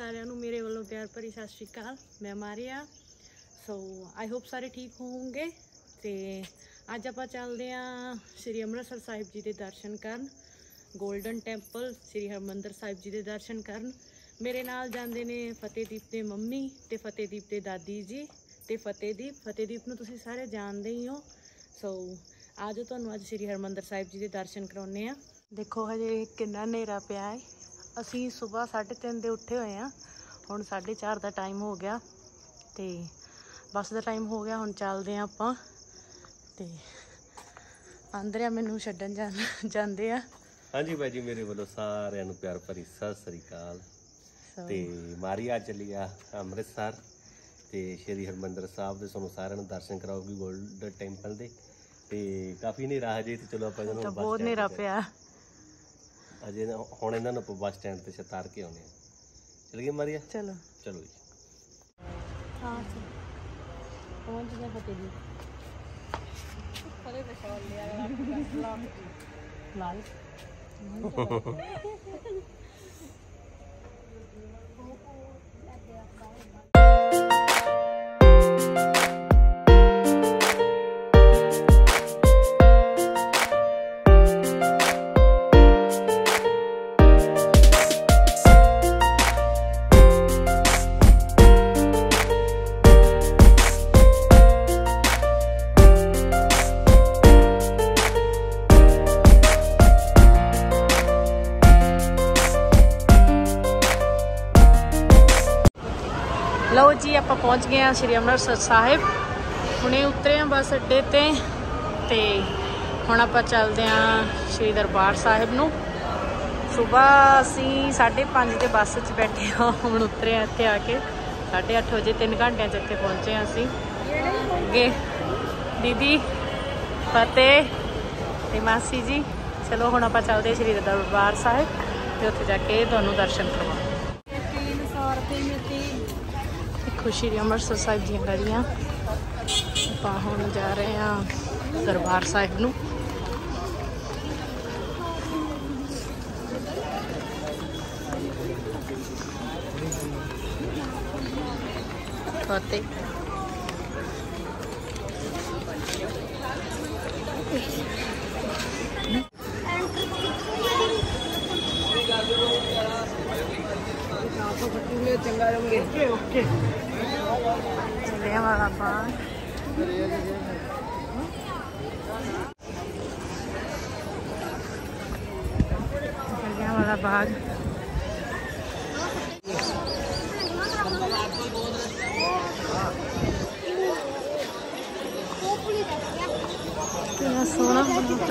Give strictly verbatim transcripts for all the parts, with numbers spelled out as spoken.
सारिਆਂ ਨੂੰ मेरे वालों प्यार भरी सत श्री अकाल। मैं मारिया। सो आई होप सारे ठीक होंगे। तो अज आप चलते हैं श्री अमृतसर साहिब जी के दर्शन करन, गोल्डन टैंपल श्री हरमंदर साहिब जी के दर्शन करन। मेरे नाल जांदे ने फतेहदीप के मम्मी ते फतेहदीप के दादी जी ते फतेहदीप फतेहदीप नूं तुसीं सारे जानते ही हो। सो आज तुहानूं अज श्री हरमंदर साहिब जी के दर्शन कराउने आ। देखो हजे कितना हनेरा पिया है। असी सुबह साढ़े तीन दे उठे हुए हैं, हुण साढ़े चार का टाइम हो गया, तो बस का टाइम हो गया। हुण चलते हैं आपां ते आंदरिया मैनू छड्डन जांदे आ। हाँ जी भाई जी, मेरे वालों सारिਆਂ ਨੂੰ प्यार भरी सत श्री अकाल। ते मारिया चली आ अमृतसर ते श्री हरमंदर साहब दे तुहानूं सारिਆਂ ਨੂੰ दर्शन कराओगी गोल्डन टैंपल दे। ते काफ़ी हनेरा हजे, तो चलो आपां इन्हां नूं बहुत हनेरा पिया अजे हुण इन्हां नूं बस स्टैंड ते उतार के आउने। चल गए मारिया? चलो चलो जी। हाँ पहुँच गए फतेहदीप। लाल लो जी, आप पहुँच गए हैं श्री अमृतसर साहिब। हुणे उतरे हैं बस अड्डे ते ते हुण आप चलते हैं श्री दरबार साहिब नूं। सुबह असी साढ़े पाँच के बस च बैठे हाँ, हुण उतरे हैं इत्थे आके साढ़े अठ बजे। तीन घंटे इत्थे पहुँचे हैं असी। अगे दीदी फतेह ते मासी जी। चलो हुण आप चलते श्री दरबार साहिब ते उत्थे जाके तुहानूं दर्शन करवा। श्री अमृतसर साहिब दी गलियां आपां हुण जा रहे हैं दरबार साहिब नूं। फतेह चलिया वाला बाग चलिया वाला बाग कितना सोहना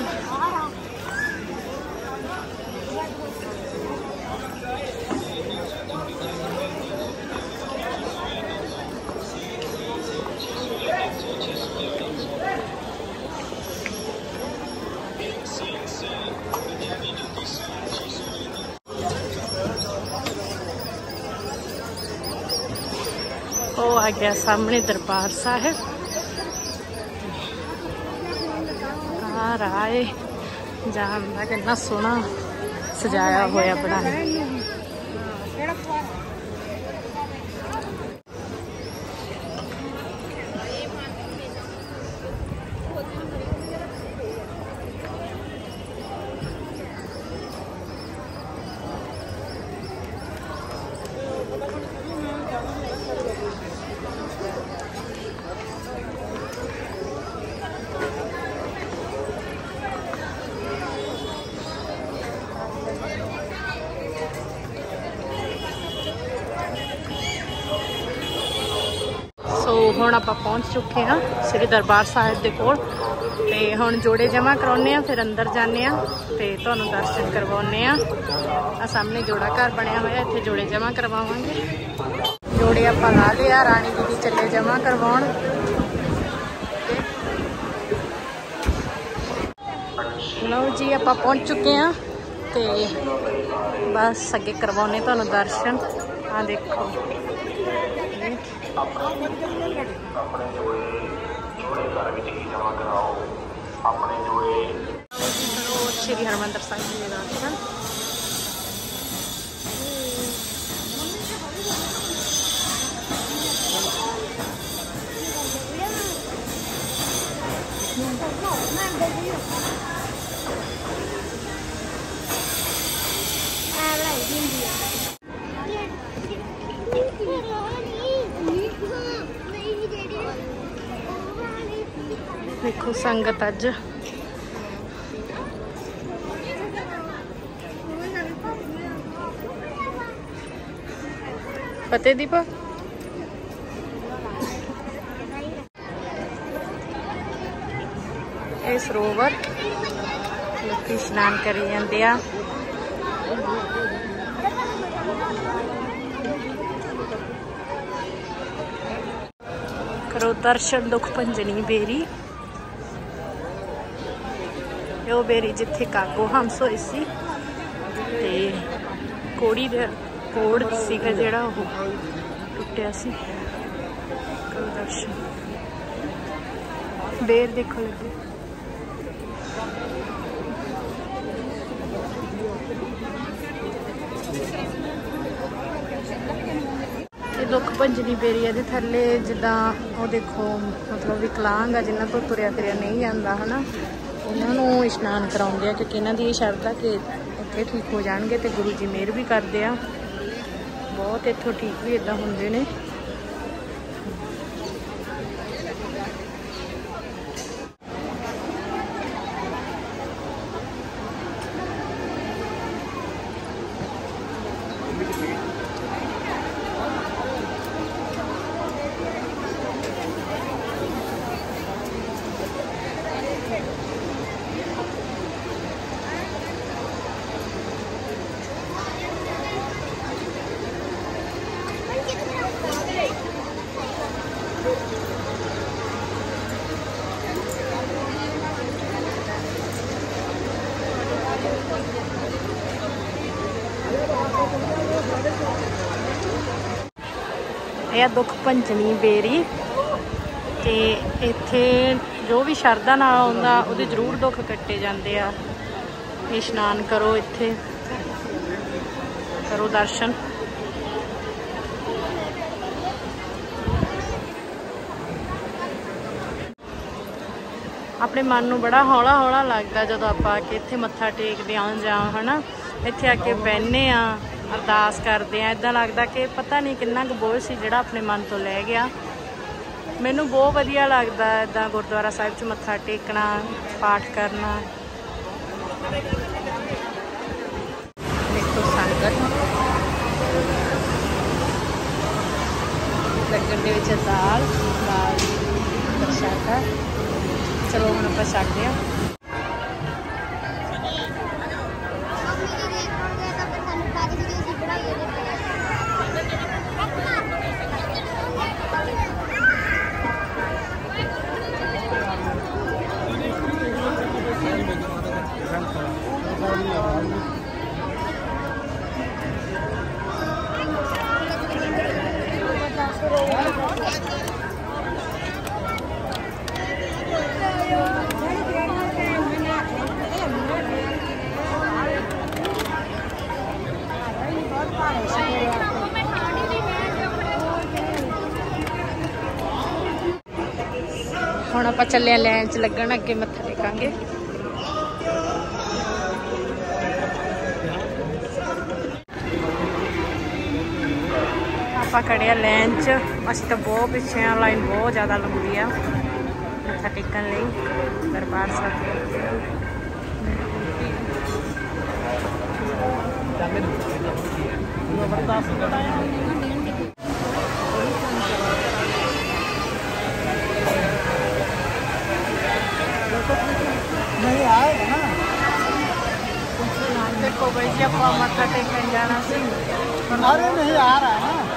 ओ आ गया सामने दरबार साहिब। आ रहा है जान का कितना सोहना सजाया होया बड़ा है। हुण आप पहुँच चुके हैं श्री दरबार साहिब के कोल ते हुण जोड़े जमा कराने, फिर अंदर जाने ते तुहानूं दर्शन करवाने। आ सामने जोड़ा घर बनया हुआ, इत्थे जोड़े जमा करवावांगे। जोड़े आप ला लिया, राणी दीदी चले जमा करवाउण। लो जी आप पहुँच चुके हैं ते बस अगे करवाने तुहानूं दर्शन। आ देखो श्री हरमंदर साहिब जी दर्शन। देखो संगत अज फतेहदीप ये सरोवर लोग स्नान करी जाते आ। करो दर्शन दुख भंजनी बेरी, यो बेरी जिथे कागो हंस होए सी ते कोड़ी दे कोड़ सीगा जेड़ा वो टुटिया सी। करो दर्शन, बेर देखो लगे। दुख भंजनी बेरी है थले जिदा वो देखो मतलब विकलांग है जिन्हों को तुरया फिरिया नहीं जाता है ना, उन्होंने इशनान कराते हैं क्योंकि इन्हों की शरधा कि उत्थे ठीक हो जाएंगे तो गुरु जी मेहर भी करते हैं। बहुत इतों ठीक भी इदा होंगे ने। यह दुख भंजनी बेरी ते इत्थे जो भी शरधा नाल आउंदा उहदे जरूर दुख कट्टे जाते आ। इशनान करो, इत्थे करो दर्शन। अपने मन नूं बड़ा हौला हौला लगता जदों आपां आके इत्थे मत्था टेकदे आं जां है ना, इत्थे आके बहने आ अरदास करते हैं। इदा लगता कि पता नहीं किन्ना कुछ बोझ सी जिहड़ा अपने मन तो लै गया। मैनू बहुत वधिया लगता इदा गुरुद्वारा साहिब च मत्था टेकना, पाठ करना। देखो संगत लंगर दे विच दाल दाल प्रशादा। चलो हम आप छकते हैं। हुण आपां चले लैन च लगन, अगे मत्था टेकांगे। आपां खड़े आ लैन च, असीं तां बहुत पिछे आ, लाइन बहुत ज़्यादा लंबी आ मत्था टेकन लई दरबार साहिब। नहीं आएगा ना। देखो भाई जी आप मत्था टेकन जाना सी। अरे नहीं आ रहा है ना।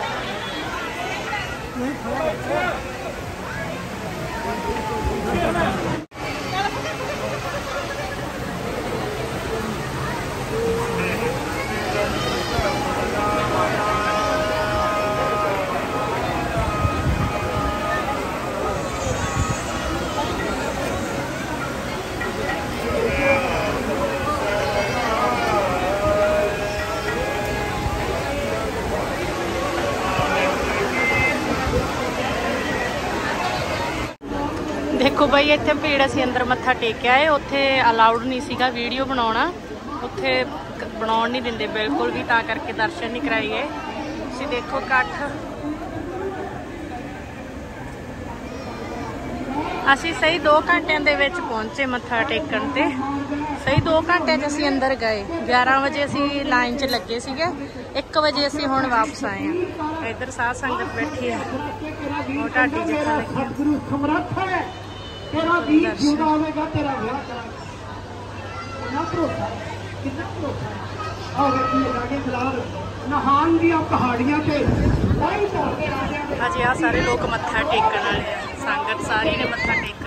देखो भाई इत्थे भीड़ असी अंदर मत्था टेकिया है, उत्थे अलाउड नहीं सीगा वीडियो बनाना, उत्थे बनाउण नहीं दिंदे बिल्कुल भी, ता करके दर्शन नहीं कराए गए। तुसीं देखो इकट्ठ ਅਸੀਂ ਸਹੀ ਦੋ ਘੰਟਿਆਂ ਦੇ ਵਿੱਚ ਪਹੁੰਚੇ ਮੱਥਾ ਟੇਕਣ ਤੇ। ਸਹੀ ਦੋ ਘੰਟਿਆਂ 'ਚ ਅਸੀਂ ਅੰਦਰ ਗਏ। ਗਿਆਰਾਂ ਵਜੇ ਅਸੀਂ ਲਾਈਨ 'ਚ ਲੱਗੇ ਸੀਗੇ, ਇੱਕ ਵਜੇ ਅਸੀਂ ਹੁਣ ਵਾਪਸ ਆਏ ਹਾਂ। ਇੱਧਰ ਸਾਧ ਸੰਗਤ ਬੈਠੀ ਆ, ਉਹ ਢਾਡੀ ਜੱਥਾ ਲੱਗਿਆ। ਗੁਰੂ ਸਮਰੱਥ ਹੈ, ਤੇਰਾ ਵੀਰ ਜਿਉਂਦਾ ਹੋਵੇਗਾ, ਤੇਰਾ ਵਿਆਹ ਕਰਾਂਗੇ। ਕਿੰਨਾ ਭਰੋਸਾ, ਕਿੰਨਾ ਭਰੋਸਾ। ਆਹ ਵੇਖੀ ਲਾਗੇ ਜਲਾਲ ਨਹਾਣ ਦੀਆਂ ਪਹਾੜੀਆਂ ਤੇ ਲਾਈ ਧਰ ਕੇ ਰਾਜਿਆਂ ਦੇ। ਅਜੇ ਆ ਸਾਰੇ ਲੋਕ ਮੱਥਾ ਟੇਕਣ ਵਾਲੇ ਆ, ਸੰਗਤ ਸਾਰੀ ਨੇ ਮੱਥਾ ਟੇਕਣਾ।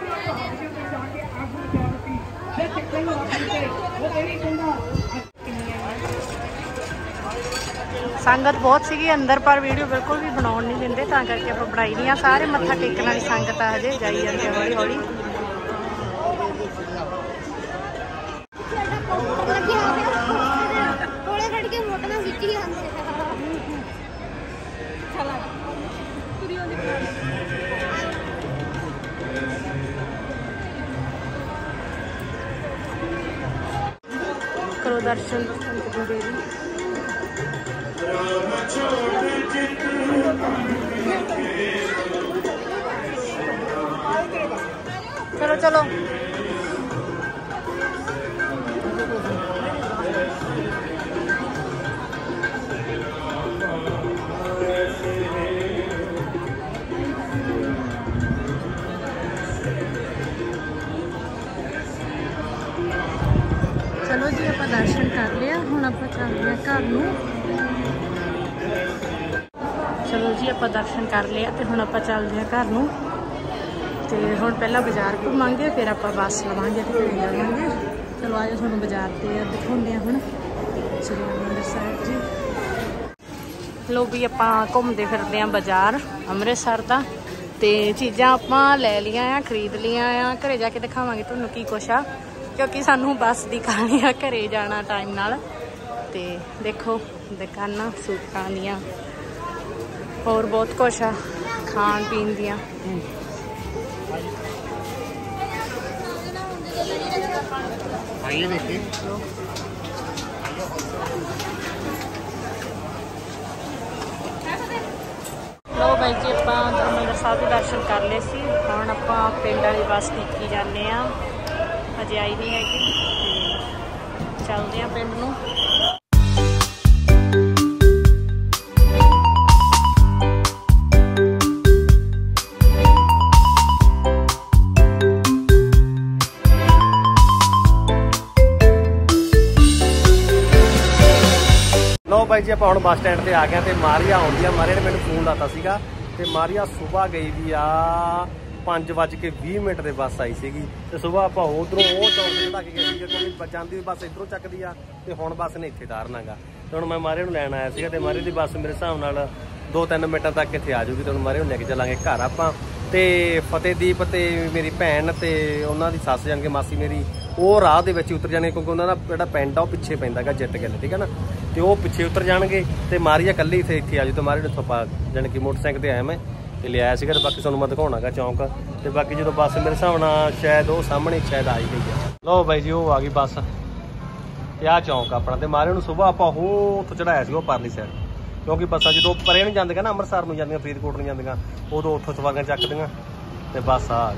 ਸੰਗਤ ਬਹੁਤ ਸੀਗੀ ਅੰਦਰ, ਪਰ ਵੀਡੀਓ ਬਿਲਕੁਲ ਵੀ ਬਣਾਉਣ ਨਹੀਂ ਦਿੰਦੇ, ਤਾਂ ਕਰਕੇ ਆਪਾਂ ਬਣਾਈ ਨਹੀਂ ਆ। ਸਾਰੇ ਮੱਥਾ ਟੇਕਣ ਵਾਲੀ ਸੰਗਤ ਆ, ਹਜੇ ਜਾਈ ਜਾਂਦੇ ਹੌਲੀ ਹੌਲੀ। ਕਰੋ ਦਰਸ਼ਨ ਸੰਗਤ ਦੇ ਦੇਵੀ। चलो चलो चलो जी आप दर्शन कर लिया, हुण आप चलते हैं घर नूं। चलो जी आप दर्शन कर लिया तो हुण आप चलते हैं घर नूं। तो हुण पहला बाजार घूमांगे, फिर आप बस लवांगे तो घरे जावांगे। चलो आज तुहानूं बाजार ते दिखाउंदे आ हुण श्री हरमंदिर साहिब जी। लो भी आपां घूमदे फिरदे आ बाजार अमृतसर दा, ते चीज़ां आपां लै लियां आ, खरीद लियां आ। घरे जाके दिखावांगे तुहानूं की कुछ आ, क्योंकि सानूं बस दी कहानी आ घरे जाना टाइम नाल। ते देखो दुकानां सूटां दियां, होर बहुत कुछ आ खाण पीण दियां। लो भाई जी आप हरमंदिर साहिब के दर्शन कर ले सी, हुण आपां पिंड वाली बस टिक्की जाने आ, अजे आई नहीं हैगी। चलते हैं पिंड नूं। भाई जी आप हम बस स्टैंड से आ गए तो मारिया आउंदी आ। मारिया ने मैंने फोन लाता सीगा ते मारिया सुबह गई भी आ पाँच बज के भी मिनट से बस आई सी। तो सुबह आप उधरों वो चौक से चढ़ा के गए क्योंकि जाती हुई बस इधरों चकती आ, तो हुण बस ने इत्थे उतारना गा। तो हुण मैं मारिया नूं लैण आया सीगा, ते मारिया दी बस मेरे हिसाब नाल दो तीन मिनटां तक इत्थे आ जाऊगी। तो हुण मारिया नूं लैके चलांगे घर आपां। ते फतेहदीप ते मेरी भैन ते उन्हां दी सੱਸ जान के मासी मेरी वो राह दे विच उतर जाने, क्योंकि उन्हां दा जिहड़ा पिंड आ पिछे पैंदा गा जित गिल, ठीक है ना। तो वो पिछे उतर जाएंगे तो मारिया कल्ली इत्थे इत्थे आ जाए। तो मारिया नूं आप जाने कि मोटरसाइकिल ते आया मैं ते लिया सीगा, ते बाकी तुहानूं मैं दिखाउणा गा चौंक। ते बाकी जो बस मेरे हिसाब नाल शायद वो सामने शायद आ ही गई है। लो बाई जी वो आ गई बस, ते आ चौंक अपना। ते मारिया नूं सुबह आपां हो उत्थों चढ़ाया सी वो परली साइड, क्योंकि बसां जो परे नहीं जांदियां ना, अमृतसर नूं जांदियां, फरीदकोट नूं जांदियां, उदों उत्थों सवारियां चकदियां ते बस आ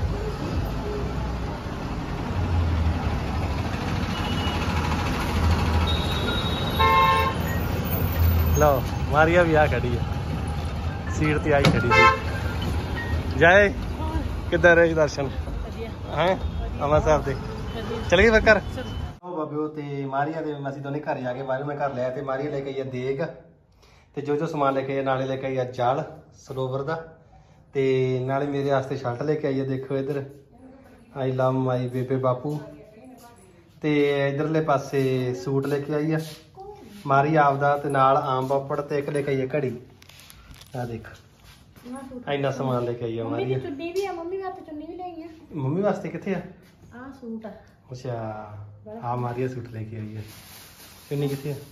लो मारिया भी आ खड़ी है, सीट ते आई खड़ी थी। जाए किधर है दर्शन हैं अमृतसर दे, चल गए फिर घर बाबे। ते मारिया दे असीं दोने घर आ गए। मारिया मैं घर लिया, ते मारिया लेके आई देग, ते जो जो समान लेके आए नाले लेके आई है जाल सरोवर दा, ते नाले मेरे वास्ते शर्ट लेके आई है। देखो इधर आई लव माई बेबे बापू, ते इधरले पासे सूट लेके आई है मारी आपदा, ते नाल आम पापड़, ते एक लेके आई है घड़ी। आ देख इन्ना समान लेके आई है मारी। चुन्नी भी है मम्मी वास्ते, चुन्नी भी ले आई है। मम्मी वास्ते किथे है? आ सूट है। अच्छा आ मारिया सूट लेके आई है। चुन्नी किथे है?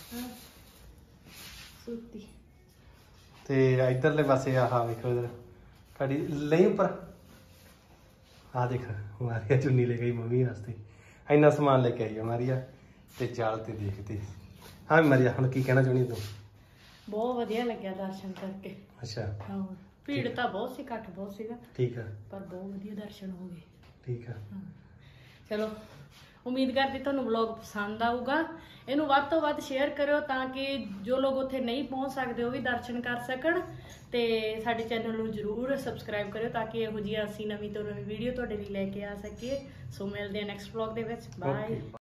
सूट दी। ते इधरले पासे आह देखो इधर घड़ी ले ऊपर। आ देख मारिया चुन्नी ले गई मम्मी वास्ते, इन्ना समान लेके आई है मारिया। ते जाल ते देखते हाँ मारिया हुण की कहना चाहनी तू? बहुत वधिया लग्या दर्शन करके। अच्छा ਭੀੜ ਤਾਂ ਬਹੁਤ ਸੀ, ਇਕੱਠ ਬਹੁਤ ਸੀਗਾ, ਠੀਕ ਆ, ਪਰ ਬਹੁਤ ਵਧੀਆ ਦਰਸ਼ਨ ਹੋ ਗਏ। ਠੀਕ ਆ। ਚਲੋ ਉਮੀਦ ਕਰਦੀ ਤੁਹਾਨੂੰ ਵਲੌਗ ਪਸੰਦ ਆਊਗਾ। ਇਹਨੂੰ ਵੱਧ ਤੋਂ ਵੱਧ ਸ਼ੇਅਰ ਕਰਿਓ ਤਾਂ ਕਿ ਜੋ ਲੋਕ ਉੱਥੇ ਨਹੀਂ ਪਹੁੰਚ ਸਕਦੇ ਉਹ ਵੀ ਦਰਸ਼ਨ ਕਰ ਸਕਣ। ਤੇ ਸਾਡੇ ਚੈਨਲ ਨੂੰ ਜ਼ਰੂਰ ਸਬਸਕ੍ਰਾਈਬ ਕਰਿਓ ਤਾਂ ਕਿ ਇਹੋ ਜਿਹੀ ਅਸੀਂ ਨਵੀਂ ਤੋਂ ਨਵੀਂ ਵੀਡੀਓ ਤੁਹਾਡੇ ਲਈ ਲੈ ਕੇ ਆ ਸਕੀਏ। ਸੋ ਮਿਲਦੇ ਹਾਂ ਨੈਕਸਟ ਵਲੌਗ ਦੇ ਵਿੱਚ। ਬਾਏ।